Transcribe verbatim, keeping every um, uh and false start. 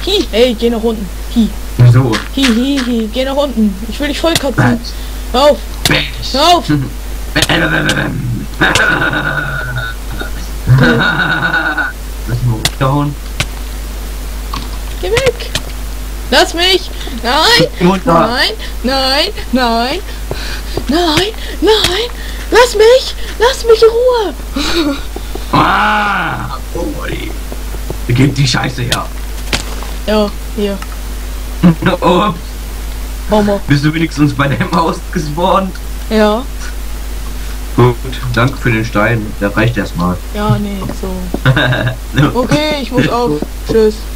Hi, hey, geh nach unten. Hi. Wieso? Hi, hi, hi, geh nach unten. Ich will dich voll kotzen. Hör auf. Hör auf. Lass mal runterhauen. Geh weg. Lass mich. Nein. Nein. Nein. Nein. Nein. Nein. Lass mich. Lass mich in Ruhe. Ah, oh, gib die Scheiße her. Ja, hier. Ups. Mama. Bist du wenigstens bei dem Haus gespawnt? Ja. Gut, danke für den Stein. Der reicht erstmal. Ja, nee, so. Okay, ich muss auf. Tschüss.